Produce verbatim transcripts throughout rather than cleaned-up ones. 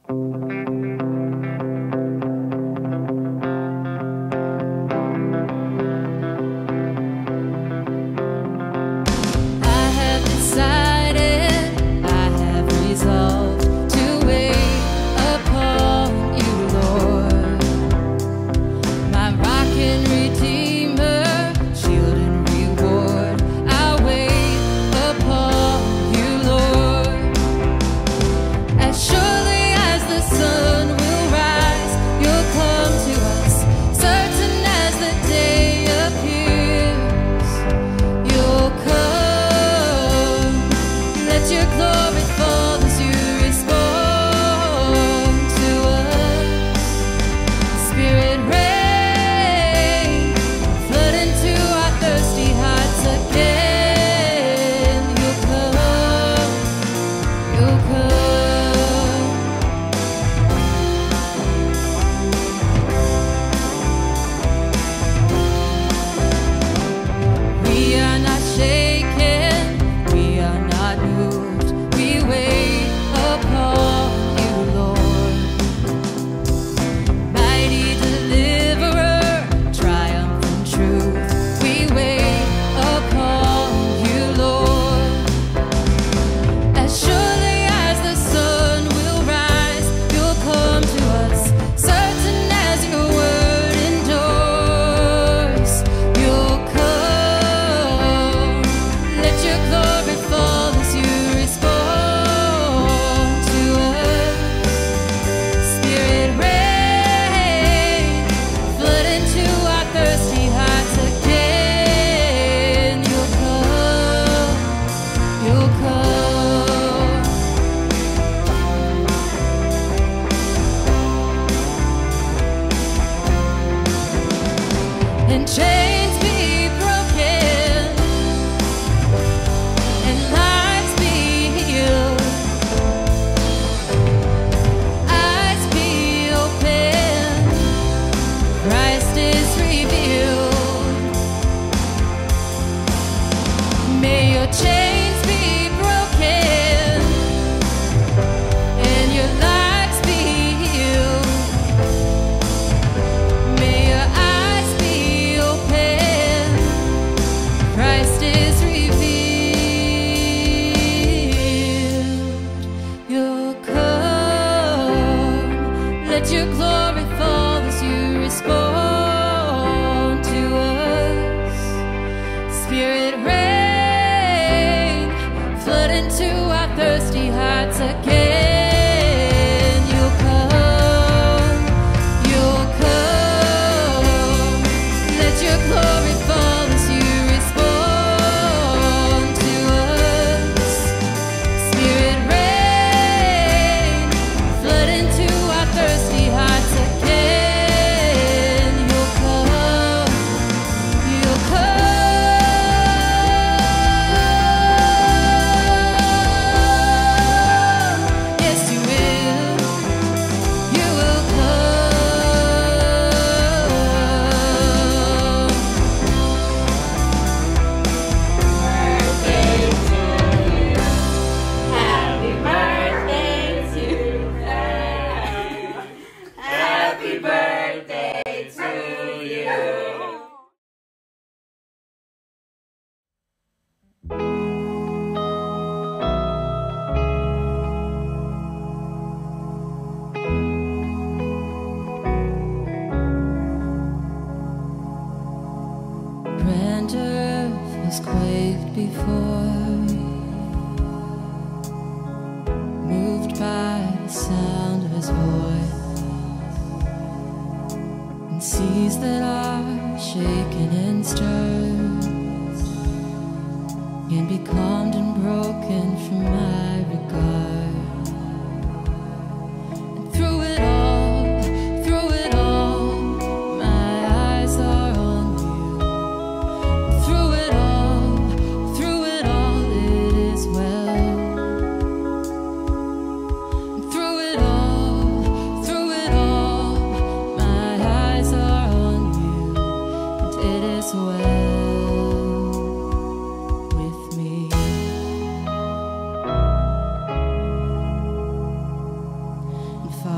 If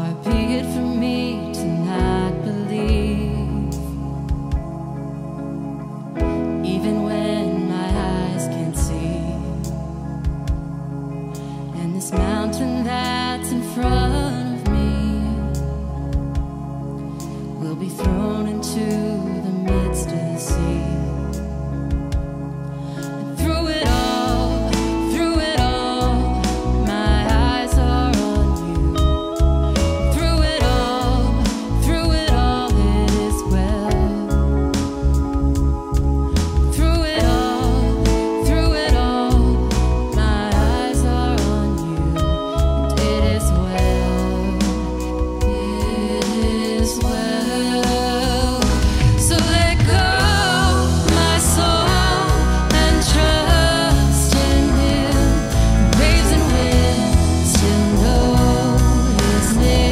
thrown into the midst of the sea. And through it all, through it all, my eyes are on you. Through it all, through it all, it is well. Through it all, through it all, my eyes are on you, and it is well. It is well. So let go, my soul, and trust in Him. Waves and winds still know His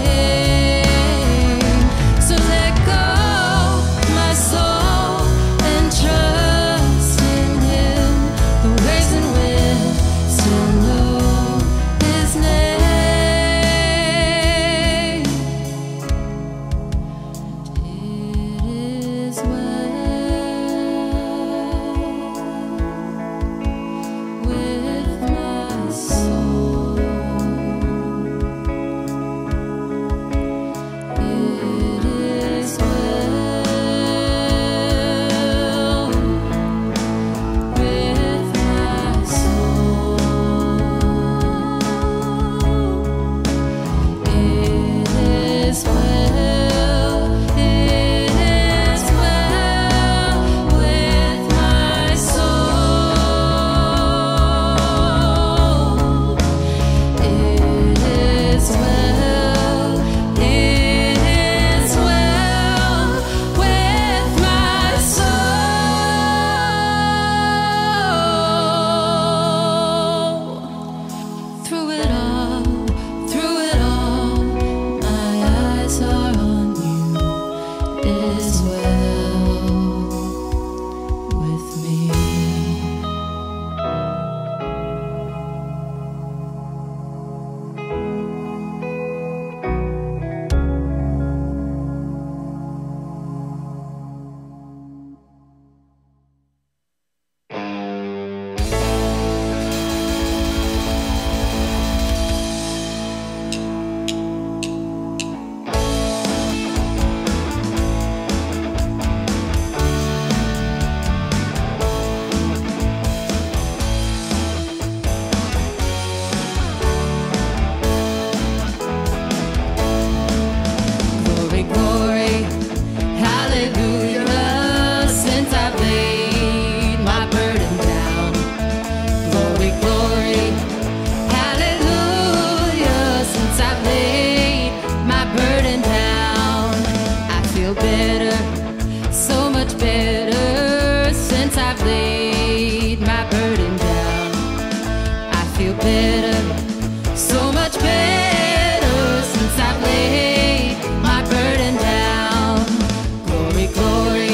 name. So let go, my soul, and trust in Him. The waves and winds still know His name. It is well with my soul. It is well with my soul. It is well, it is well with my soul. It is well, it is well with my soul. Through it all, through it all, my eyes are on you. It is well with me. Glory, glory, hallelujah, since I've laid my burden down. Glory, glory, hallelujah, since I've laid my burden down. I feel better, so much better, since I've laid my burden down. I feel better, so much better, since I've laid my burden down. Glory, glory,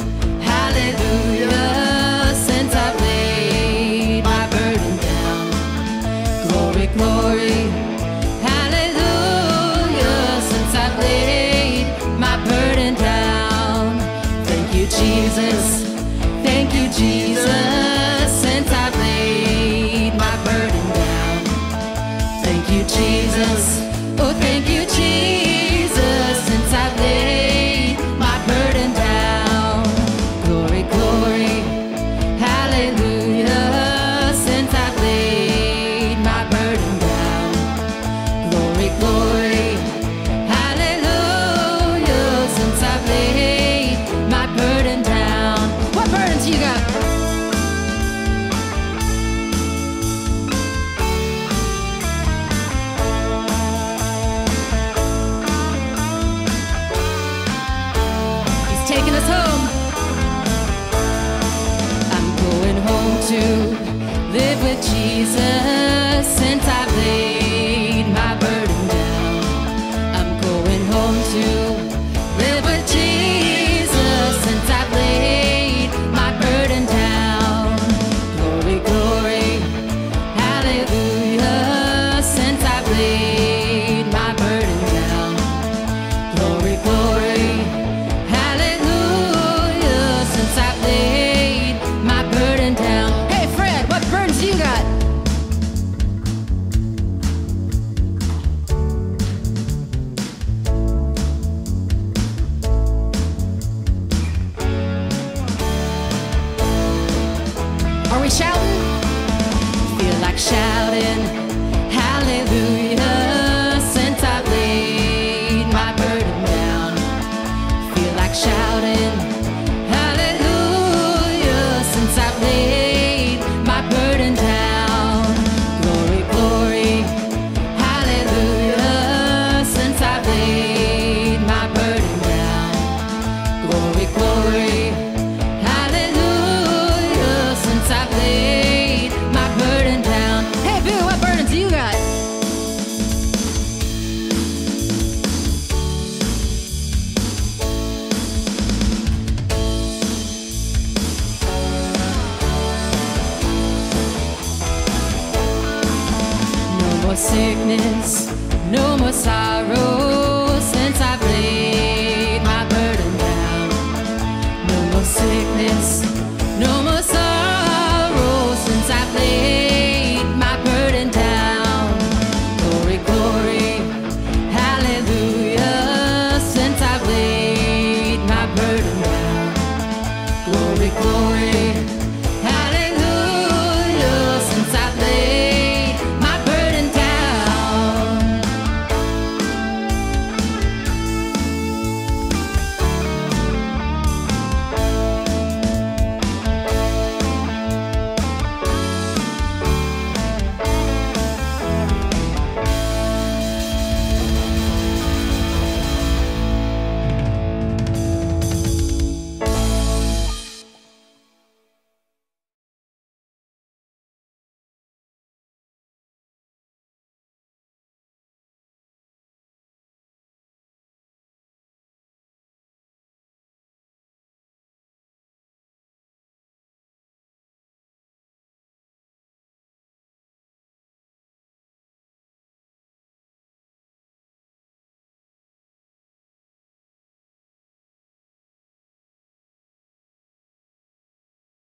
hallelujah, since I've laid my burden down. Glory, glory, hallelujah, since I've laid my burden down. Thank you, Jesus. Thank you, Jesus, since I've laid my burden down. Thank you, Jesus. Oh, thank you, Jesus, since I've laid my burden down. Glory, glory, hallelujah, since I've laid my burden down. Glory, glory, hallelujah, since I've laid my burden down. What burdens you got? He's taking us home. I'm going home to live with Jesus, since I've laid my burden down. I'm going home to live with Jesus, since I've laid my burden down. Glory, glory, hallelujah, since I've laid my burden down. Glory, glory, hallelujah, since I've laid my burden down. Hey Fred, what burdens you got? Are we shouting? Feel like shouting, hallelujah, since I've laid my burden down. Feel like shouting, hallelujah, since I've laid my burden down. Glory, glory, hallelujah, since I've laid my burden down. Glory, glory, hallelujah, since I've laid my burden down. Hey, Boo, what burdens do you got? No more sickness,